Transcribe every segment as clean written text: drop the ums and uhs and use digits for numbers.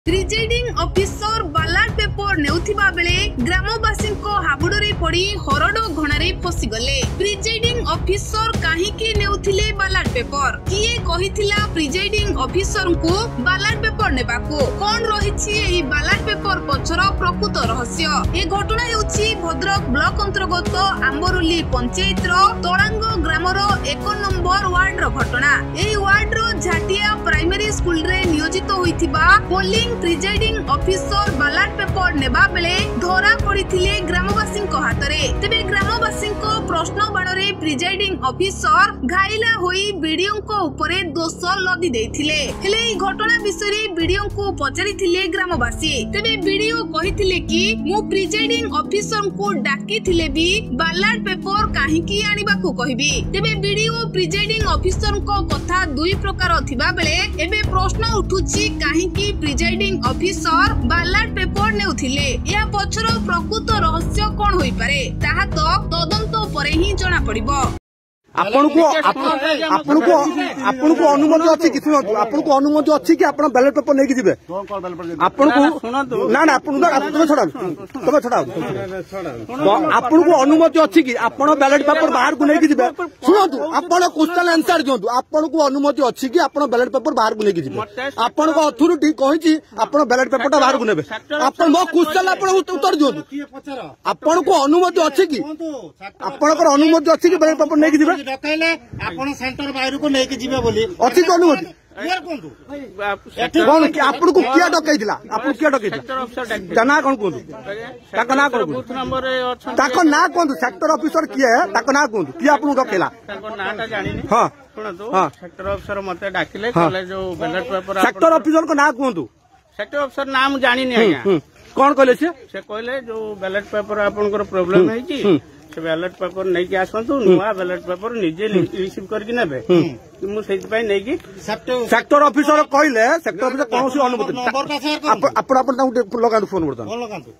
Presiding officer ballot paper नेउथिबा बेले ग्रामवासी हाबुडरे पड़ी हरड घणारे फसीगले। प्रिजाइडिंग ऑफिसर काहीकि नेउथिले बैलेट पेपर, किए कहिथिला प्रिजाइडिंग ऑफिसर को बैलेट पेपर नेबाको, कोन रहिछि एही बैलेट पेपर पछर प्रकृत रहस्य। ए घटना हेउछि भद्रक ब्लॉक अंतर्गत आंबरुली पंचायत रो तोड़ांग ग्रामर 1 नंबर वार्ड रो घटना। एही वार्ड रो झाटिया प्राइमरी स्कूल रे नियोजित होइथिबा polling presiding officer ballot paper नेबा बेले धरा पड़िथिले ग्रामवासी हाथ में। तेबे ग्रामवासी प्रश्न बाणरे प्रिजाइडिंग ऑफिसर घाइला होई बीडीओ को ऊपरे दोष लदी देथिले। हेले ई घटना विषय बीडीओ को पचारिथिले ग्रामवासी। तेबे बीडीओ कहिथिले कि मु प्रिजाइडिंग ऑफिसर को डाकिथिले भी बैलेट पेपर काहीकि आनिबा को कहबी। तेबे बीडीओ प्रिजाइडिंग ऑफिसर को कथा दुई प्रकार थिबा बेले एबे प्रश्न उठुछि काहीकि प्रिजाइडिंग ऑफिसर बैलेट पेपर नेउथिले। या पछर प्रकृत रहस्य कोन होई पारे ताहा तो तदंत परे ही जणा पड़िबो। आपनको अनुमति अच्छी कि सुनतु आपनको अनुमति अच्छी कि आपण बैलेट पेपर लेके जिबे आपनको ना ना आपण तुम छडा तुम छडा आपनको अनुमति अच्छी कि आपण बैलेट पेपर बाहर को लेके जिबे। सुनतु आपण क्वेश्चन आंसर दियंतु आपनको अनुमति अच्छी कि आपण बैलेट पेपर बाहर को लेके जिबे। आपण को अथॉरिटी कहिछि आपण बैलेट पेपर बाहर को नेबे। आपण मो क्वेश्चन आपण उत्तर दियंतु आपनको अनुमति अच्छी कि आपनकर अनुमति अच्छी कि बैलेट पेपर लेके जिबे। डकाइले आपण सेंटर बाहर को लेके जिबे बोली अच्छी तो अनुमति क्लियर कोंतु कोन कि आपन को किया डकाइदिला आपन किया डकाइदिला जना कोन कोंतु ताका ना कोन बूथ नंबर रे अछि ताका ना कोंतु सेक्टर ऑफिसर किए है ताका ना कोंतु कि आपन डकेला ताका नाटा जानिनी। हां सुनतु सेक्टर ऑफिसर मते डाकिले कहले जो बैलेट पेपर सेक्टर ऑफिसर को ना कोंतु सेक्टर ऑफिसर नाम जानिनी आज्ञा कोन कहले से कहले जो बैलेट पेपर आपनकर प्रॉब्लम है जी से बैलेट पेपर नहीं कि आसंतु नुआ बैलेट पेपर निजे रिसीव करके नेबे मु सेति पय नहीं कि सेक्टर ऑफिसर कहले सेक्टर ऑफिसर कोनोसी अनुमति नंबर का शेयर कर अपन अपन लगांतु फोन बर्तन लगांतु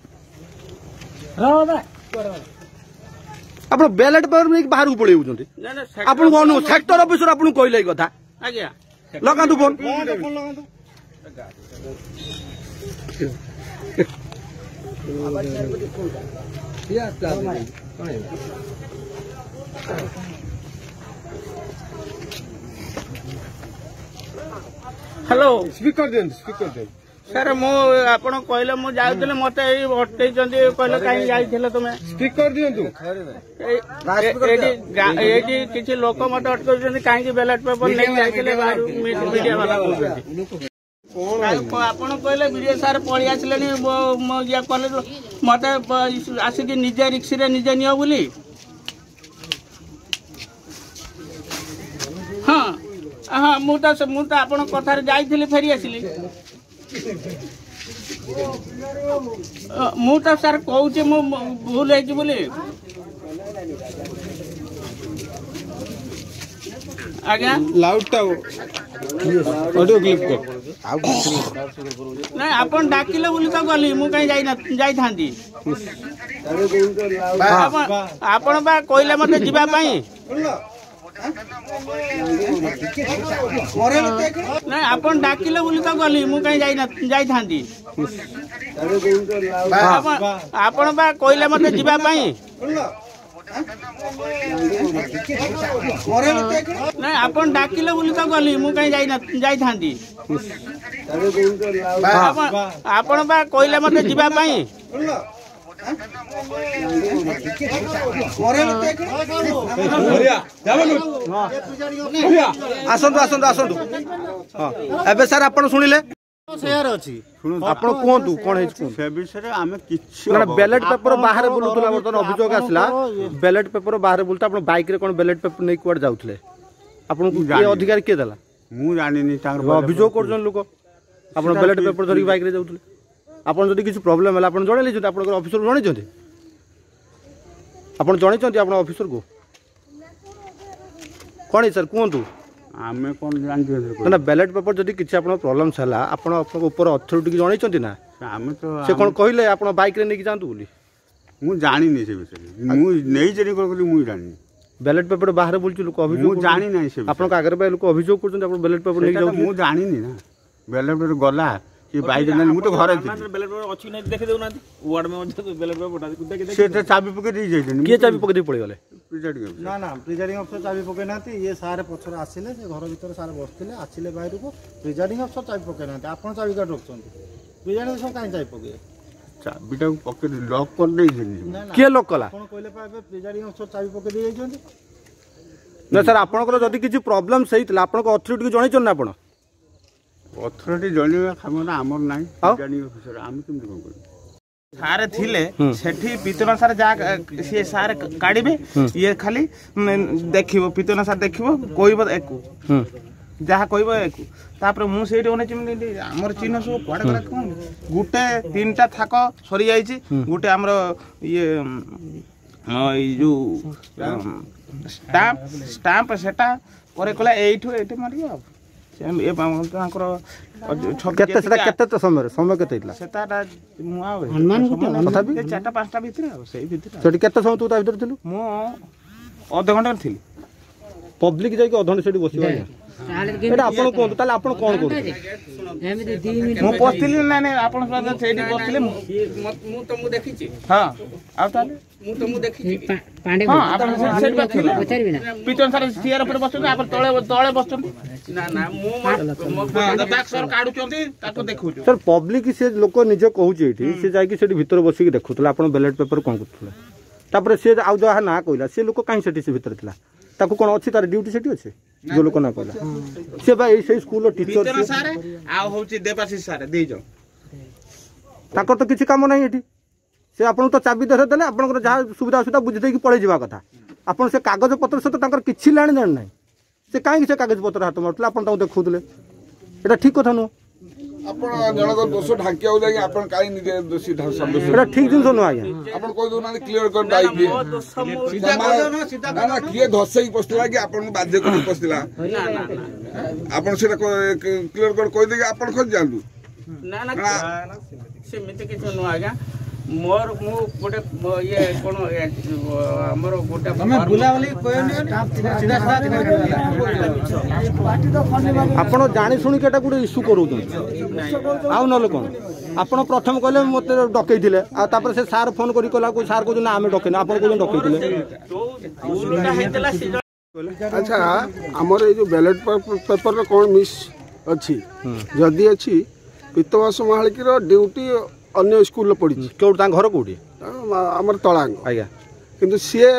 अपन बैलेट पेपर में बाहर को पळेउ जंती अपन को सेक्टर ऑफिसर अपन कहले ई कथा आज्ञा लगांतु फोन लगांतु हेलो स्पीकर देन सर मो आपण कहले मु जाउतले मते ए हटै जंदी कहले काई जाइथिले तुमे स्पीकर दियंतु एडी किछि लोक मते अटकै जंदी काई कि बैलेट पेपर नहीं जाइथिले बाहर मीडिया वाला कहउछथि आपण कहले वीडियो सार पळि आसलेनी मो या कहले मते आसी कि निजे रिक्स रे निजे नियो बोली। हाँ हाँ मुझे आपण कथार जाइथिली फेरी आसिली मु तो सर कहूँ मु भूल है बोली आज्ञा लाउड ऑडियो क्लिप कर नहीं आपण डाकिले बोली तो गली मु कहीं जाई थांती आपण बा कहले मते जिबा पई नहीं आपण डाकिले बोली तो गली मु कहीं जाई थांती आपण बा कहले मते जिबा पई नहीं आपण डाकिले बोली तो गली मु कहीं जाई थांती आपण बा कहले मते जिबा पई आसंतु आसंतु आसंतु हां एबे सर आपण सुनिले शेयर अछि आपण कोंतु कोन है से विषय आमे किछि बैलेट पेपर बाहर बुलुतला बर्तन अभियोग आसला बैलेट पेपर बाहर बुलता आपण बाइक रे कोन बैलेट पेपर नै कुआड जाउथले आपण को के अधिकार के देला मु जानिनी तांगर अभियोग करजन लोक आपण बैलेट पेपर धरि बाइक रे जाउथले आपण जदि किछि प्रॉब्लम हला आपण जणैले जदि आपण ऑफिसर जणै जंती आपण जणै जंती आपण ऑफिसर को कोन है सर कोंतु आमे कोन जान दियो ना बैलेट पेपर जदि किछि आपण प्रॉब्लम छला आपण अपन ऊपर अथॉरिटी की जणै जंती ना आमे तो से कोन कहले आपण बाइक रे नै कि जांतु बोली मु जानिनी से विषय मु नै जरी करली मु जानिनी बैलेट पेपर बाहर बोलछु लोक अभियोग मु जानि नै से आपण का आगर लोक अभियोग करछन आपण बैलेट पेपर नै जाउ मु जानिनी ना बैलेट पेपर गला ये बाइक ना मु तो घर बैलेट पेपर अछि नै देखि देउ ना वार्ड में बैलेट पेपर पटा देखि से चाबी पके दी जाइछन किए चाबी पकड़ी पड़ी गले ना ना प्रिजाइडिंग अफसर चाबी पके नांती ये सारे पछर आसिले से घर भीतर सारे बसथिले आसिले बाहर को प्रिजाइडिंग अफसर चाबी पके नांती आपण चाबी का रखछन प्रिजाइडिंग अफसर काई चाबी पके चाबीटा पके लॉक कर दे छन किए लॉक कला आपण कहले पाबे प्रिजाइडिंग अफसर चाबी पके दे जाइछन ना सर आपनकर जदी किछि प्रॉब्लम सही तला आपन को अथॉरिटी को जणै छन ना आपण अथॉरिटी जणिवा खामना हमर नाही गाडी ऑफिसर हम केमति कोन कर सारे थिले सेठी पितना सारे जा से सारे काढिबे ये खाली देखिबो पितना सारे देखिबो कोइबो एकु जहा कोइबो एकु तापर मु सेठी ओने चिमनी हमर चिन्ह सब कोडा कोडा कोन गुटे तीनटा थाक सरी जाईची गुटे हमर ये जो स्टाम्प सेटा करे कला एठो एठे मारियो ए तांकर केते सेटा केते तो समय केते इतला सेटाटा मु आ हनुमान गुटे तथापि 4टा 5टा भीतर सेही भीतर सेठी केते समय तू ता भीतर थिलु मु आधा घंटा थिली पब्लिक जाई के अधन सेठी बसिबा एटा आपण कोन ताले आपण कोन करू मु पस्तिली ना ना आपण साथ सेठी बसतिले मु तो मु देखिची हां आ ताले मु तो मु देखिची पांडे हां आपण सेठी बसतिले पचारबी ना पितन सारे चेयर ऊपर बसते आपण तळे तळे बसते ना ना मु बैक सर काढु चंती ताको देखु सर पब्लिक से लोक निजे कहूची एठी से जाई कि सेठी भीतर बसी के देखुतला आपण बैलेट पेपर कोन करथले तापर से आउ जहा ना कहला से लोक काई सेठी से भीतर थिला ताको कोन अछि तार ड्यूटी सेठी अछि जो लोक ना कहला से भाई से स्कूल टीचर पितन सारे आ होची देवाशीष सारे देई जो ताकर तो किछि काम नाही एठी से आपण तो चाबी दे देले आपण जहा सुविधा असुविधा बुझ दे कि पळे जीवा कथा आपण से कागज पत्र से तो ताकर किछि लाण जान नाही से काई से कागज पत्र हाथ मारतला आपण ताऊ देखुतले एटा ठीक कथा नो आपण जनक दोष ढाकिया लागि आपण काई निजे दोषी सब्यस्त एटा ठीक जिंस नो आया आपण कोइ दोना क्लियर कर दाई दे सीधा कर ना सीधा ना किए धसई पस्तला कि आपण बाध्य कर पस्तला आपण सेटा क्लियर कर कोइ दे आपण खज जानू ना ना सेमिते किछ नो आगा मोर मु गोटे ये कोन हमर गोटे हमें बुलावली कोयनी सीधा आपण जानि सुनि केटा गुडे इशू करू आउ न लोक आपण प्रथम कहले मते डकैथिले आ तापर से सार फोन करी कहला को सार को ना आमे डकैना आपण को डकैथिले अच्छा हमर ए जो बैलेट पेपर रो कोन मिस अछि जदी अछि पितवास महालकी रो ड्यूटी अन्य स्कूल पड़ी केउट ता घर कोठी हमर तळांग आज्ञा किंतु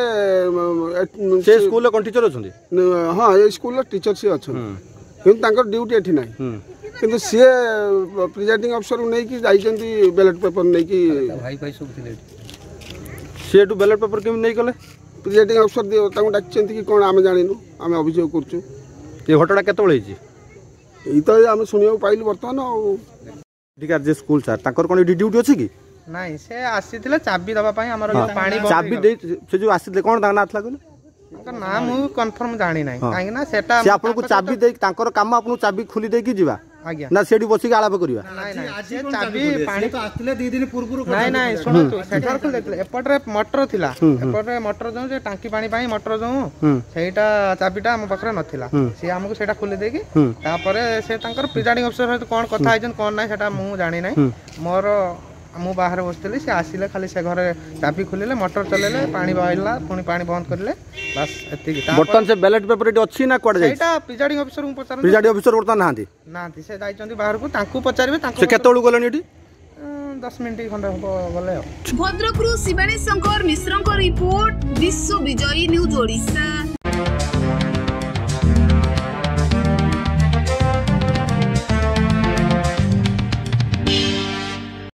से स्कूल कोन टीचर अछंदी हां ए स्कूल टीचर से अछन किंतु तांकर ड्यूटी एठी नाही किंतु से प्रिजाइडिंग अफसर नै कि जाइचंती बैलेट पेपर नै कि भाई भाई सब थिले से टू बैलेट पेपर केम नै कले प्रिजाइडिंग अफसर तांको डाकचंती कि कोन आमे जानिनु आमे अभियोग करछु ए घटना केते बळे छि ई तो आमे सुनियो पाइलु वर्तमान ठीक है जे स्कूल सर ताकर कोन ड्यूटी अछि कि नहीं से आसीथिले चाबी दबा पई हमर पानी चाबी दे से जो आसीथिले कोन दाना आथला कहले ना मु कंफर्म जानि नै काहे ना सेटा से आपन को चाबी दे ताकर काम आपन चाबी खुली दे कि जीवा आज्ञा ना सेडी बसी के आलाप करिवा नहीं आज चाबी पानी तो आस्तिले 2 दिन पूर्व नहीं नहीं सुनो तो सेटर को देखले एपटरे मोटर थिला एपटरे मोटर जो जे टांकी पानी पाई मोटर जो सेटा चाबीटा हम पकरे नथिला से हमको सेटा खुले देकी तापरे से तांकर प्रिजाइडिंग अफसर सहित कोन कथा आइजन कोन नै सेटा मु जानि नै मोर मु बाहर बसतली से आसिले खाली से घरे चाबी खुलिले मोटर चलेले पानी बहाइला पुनी पानी बंद करले बस एति बर्तन से बैलेट पेपर एटी अछि ना कोड जाई सेटा प्रिजाइडिंग अफसर को पचार प्रिजाइडिंग अफसर बर्तन नांती नांती से जाइचंती बाहर को तांकू पचारबे तांको से केतळु गलनी एटी 10 मिनिट खंडे हो गले भद्रकरू शिवानी शंकर मिश्रଙ୍କ रिपोर्ट विश्व विजयी न्यूज ओडिशा।